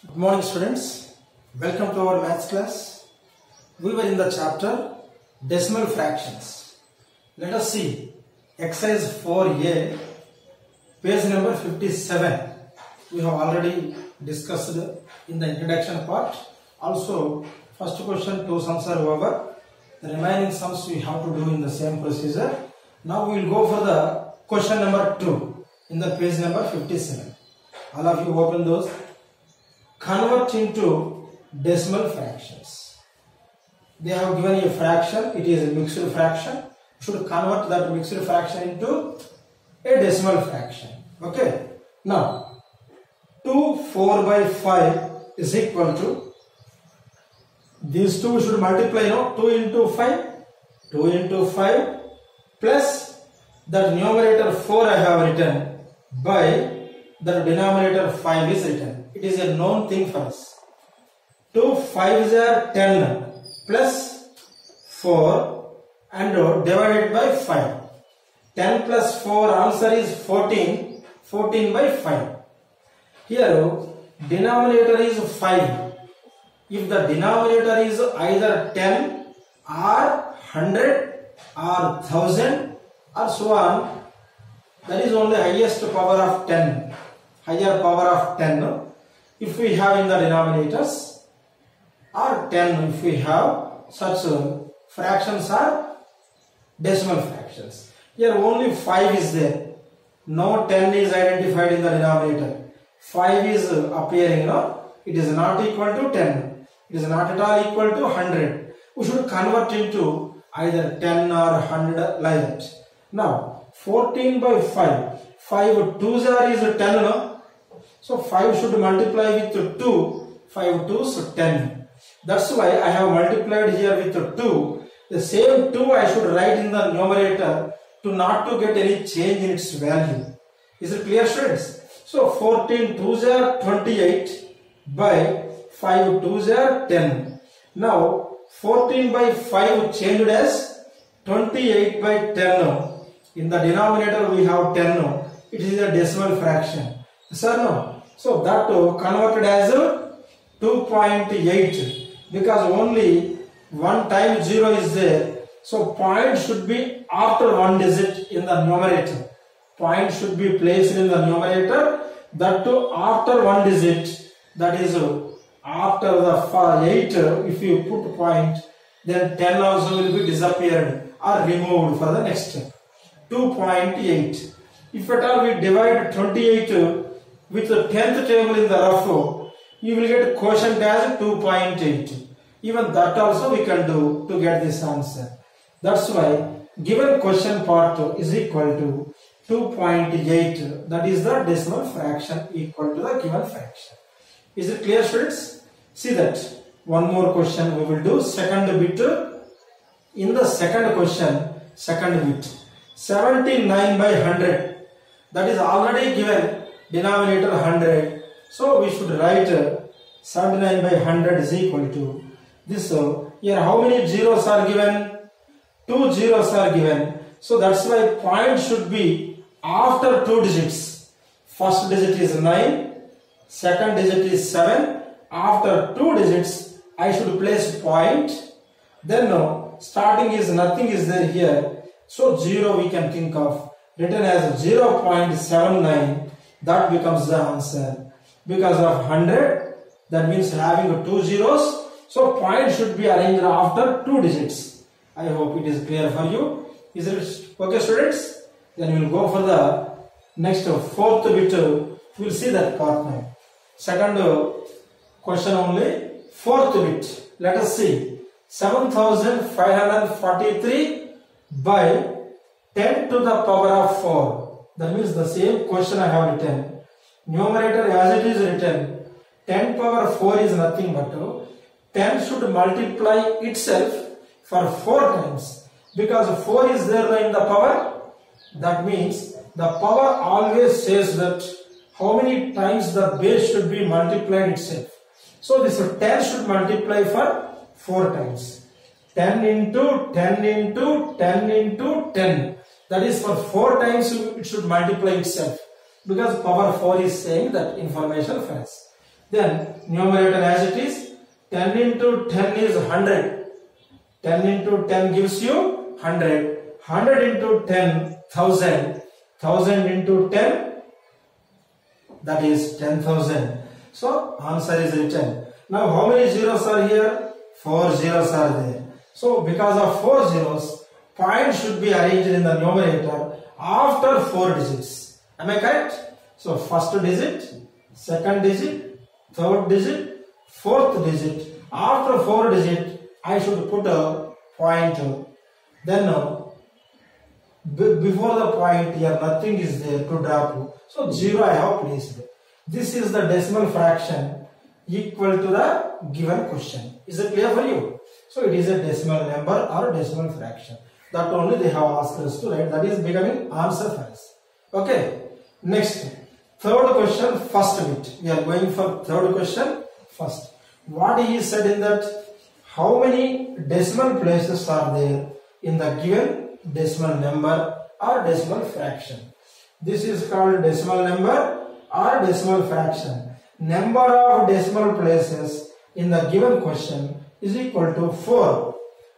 Good morning students, welcome to our maths class. We were in the chapter decimal fractions. Let us see exercise 4a, page number 57. We have already discussed in the introduction part. Also, first question 2 sums are over. The remaining sums we have to do in the same procedure. Now we will go for the question number 2 in the page number 57. All of you open those. Convert into decimal fractions. They have given a fraction, it is a mixed fraction. You should convert that mixed fraction into a decimal fraction. Okay. Now, 2 4 by 5 is equal to, these two should multiply, 2 into 5, 2 into 5 plus that numerator 4 I have written by the denominator 5 is written. It is a known thing for us. 2 5s are 10 plus 4 and divided by 5. 10 plus 4 answer is 14. 14 by 5. Here denominator is 5. If the denominator is either 10 or 100 or 1000 or so on, that is only highest power of 10. Higher power of 10 if we have in the denominators, or 10 if we have such fractions or decimal fractions. Here only 5 is there. No 10 is identified in the denominator. 5 is appearing, it is not equal to 10. It is not at all equal to 100. We should convert into either 10 or 100 like that. Now 14 by 5. 5 2s are is 10, so 5 should multiply with 2. 5 2s 10. That's why I have multiplied here with 2. The same 2 I should write in the numerator to not to get any change in its value. Is it clear, students? So 14 2s are 28 by 5 2s are 10. Now 14 by 5 changed as 28 by 10. In the denominator we have 10. It is a decimal fraction. Yes or no? So that converted as 2.8 because only one time 0 is there. So point should be after one digit in the numerator. Point should be placed in the numerator. That too after one digit. That is after the 8. If you put point, then 10 also will be disappeared or removed for the next step. 2.8. If at all we divide 28 with the 10th table in the rough, you will get quotient as 2.8. Even that also we can do to get this answer. That's why given question part is equal to 2.8. That is the decimal fraction equal to the given fraction. Is it clear, students? See that. One more question we will do. Second bit. In the second question, second bit. 79 by 100. That is already given. Denominator 100. So we should write 79 by 100 is equal to this. Here how many zeros are given? 2 zeros are given. So that's why point should be after 2 digits. First digit is 9. Second digit is 7. After 2 digits I should place point. Then starting is nothing is there here. So 0 we can think of. Written as 0.79. That becomes the answer. Because of 100, that means having 2 zeros. So point should be arranged after 2 digits. I hope it is clear for you. Is it okay, students? Then we will go for the next fourth bit. We will see that part now. Second question only. Fourth bit. Let us see. 7543 by 10 to the power of 4. That means the same question I have written. Numerator as it is written. 10 power 4 is nothing but 10 should multiply itself for 4 times. Because 4 is there in the power. That means the power always says that how many times the base should be multiplied itself. So this 10 should multiply for 4 times. 10 into 10 into 10 into 10. That is for 4 times it should multiply itself. Because power 4 is saying that information for us. Then numerator as it is, 10 into 10 is 100. 10 into 10 gives you 100. 100 into 10, 1000. 1000 into 10, that is 10,000. So answer is written. Now how many zeros are here? 4 zeros are there. So because of 4 zeros, point should be arranged in the numerator after 4 digits. Am I correct? So first digit, second digit, third digit, fourth digit. After 4 digit, I should put a pointer. Then before the point here, nothing is there to drop. So 0 I have placed. This is the decimal fraction equal to the given question. Is it clear for you? So it is a decimal number or decimal fraction. That only they have asked us to write. That is becoming answer for us. Okay. Next, third question, first bit. We are going for third question first. What he said in that, how many decimal places are there in the given decimal number or decimal fraction? This is called decimal number or decimal fraction. Number of decimal places in the given question is equal to 4.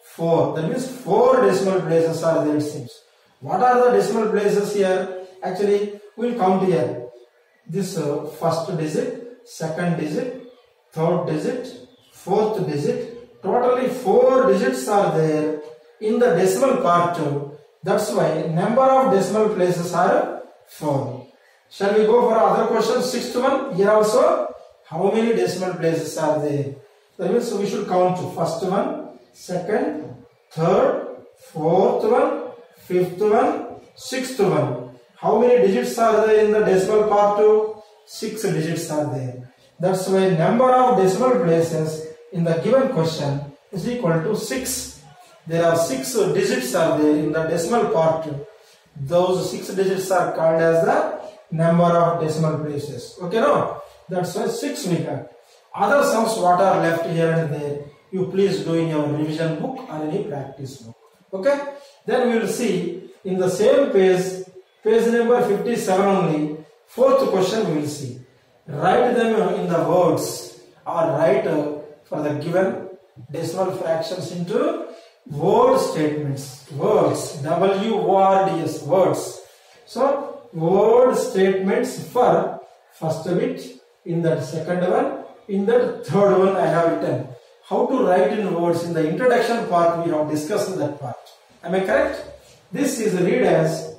4. That means 4 decimal places are there, it seems. What are the decimal places here? Actually, we will count here. This first digit, second digit, third digit, fourth digit. Totally 4 digits are there in the decimal part too. That's why number of decimal places are 4. Shall we go for other question? Sixth one. Here also, how many decimal places are there? That means we should count first one, second, third, fourth one, fifth one, sixth one. How many digits are there in the decimal part too? 6 digits are there. That's why number of decimal places in the given question is equal to 6. There are 6 digits are there in the decimal part too. Those 6 digits are called as the number of decimal places. Okay, no? That's why 6 we got. Other sums what are left here and there, you please do in your revision book or any practice book. Okay? Then we will see in the same page, page number 57 only, fourth question we will see. Write them in the words or write for the given decimal fractions into word statements. Words. W-O-R-D-S. Words. So, word statements for first bit, in that second one, in that third one I have written. How to write in words in the introduction part we have discussed that part. Am I correct? This is read as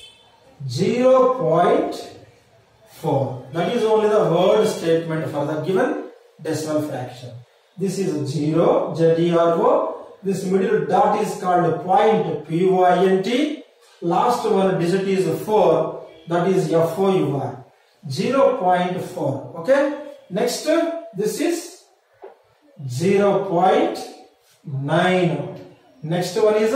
0.4. That is only the word statement for the given decimal fraction. This is 0, Z-E-R-O. This middle dot is called point, P-O-I-N-T. Last one digit is 4, that is F-O-U-R. 0.4. Okay. Next, this is 0.9. Next one is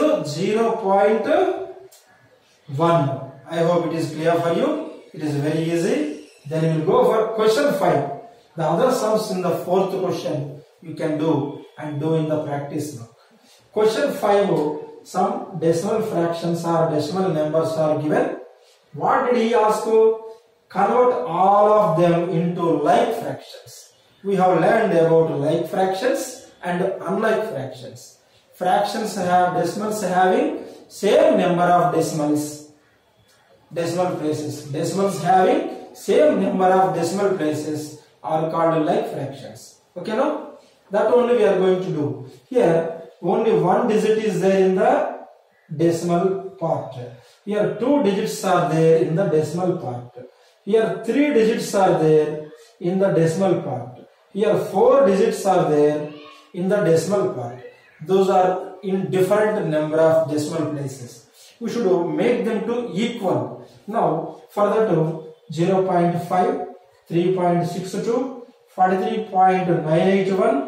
0.1. I hope it is clear for you. It is very easy. Then we will go for question 5. The other sums in the fourth question you can do and do in the practice book. Question 5, some decimal fractions or decimal numbers are given. What did he ask? Convert all of them into like fractions. We have learned about like fractions and unlike fractions. Fractions have decimals having same number of decimal places. Decimals having same number of decimal places are called like fractions. Okay, no? That only we are going to do. Here, only one digit is there in the decimal part. Here, 2 digits are there in the decimal part. Here, 3 digits are there in the decimal part. Here, 4 digits are there in the decimal part. Those are in different number of decimal places. We should make them to equal. Now, for that, 0.5, 3.62, 43.981,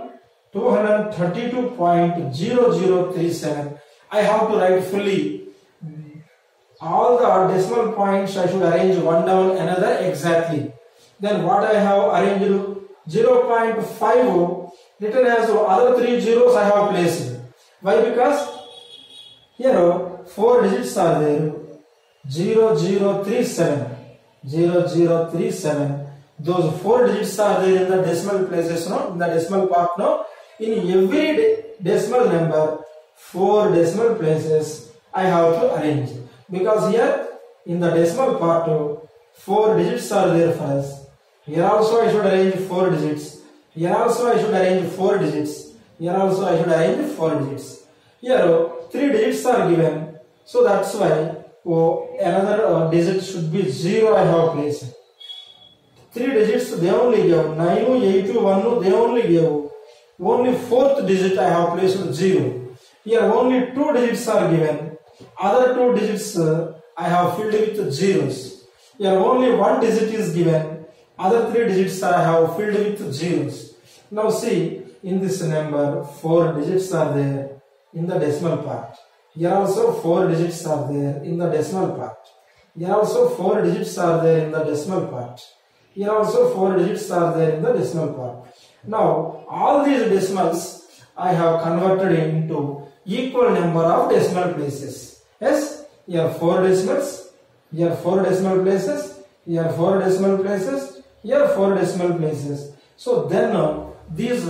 232.0037. I have to write fully. All the decimal points I should arrange one down another exactly. Then what I have arranged 0.5 written as other 3 zeros I have placed. Why? Because here 4 digits are there. 0037, 0037. those 4 digits are there in the decimal places, no, in the decimal part, no. In every decimal number, 4 decimal places I have to arrange, because here in the decimal part 4 digits are there for us. Here also I should arrange 4 digits. Here also I should arrange 4 digits. Here also I should arrange 4 digits. Here 3 digits are given, so that's why another digit should be 0 I have placed. 3 digits they only give, 9, 8, 1 they only give. Only 4th digit I have placed 0. Here only 2 digits are given. Other 2 digits I have filled with zeros. Here only 1 digit is given. Other 3 digits I have filled with zeros. Now see, in this number 4 digits are there in the decimal part. Here also 4 digits are there in the decimal part. Here also 4 digits are there in the decimal part. Here also 4 digits are there in the decimal part. Now all these decimals I have converted into equal number of decimal places. Yes, here 4 decimals, here 4 decimal places, here 4 decimal places, here 4 decimal places. So then these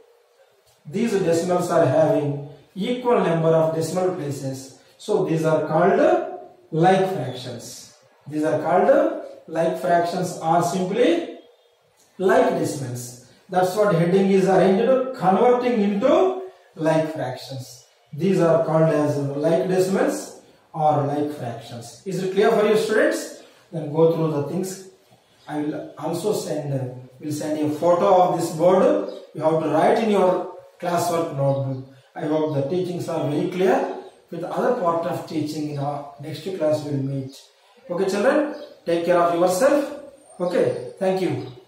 decimals are having equal number of decimal places. So these are called like fractions. These are called like fractions, or simply like decimals. That's what heading is arranged, converting into like fractions. These are called as like decimals or like fractions. Is it clear for you, students? Then go through the things. I will also send you a photo of this board. You have to write in your classwork notebook. I hope the teachings are very clear. With other part of teaching in our next class we will meet. Okay children, take care of yourself. Okay, thank you.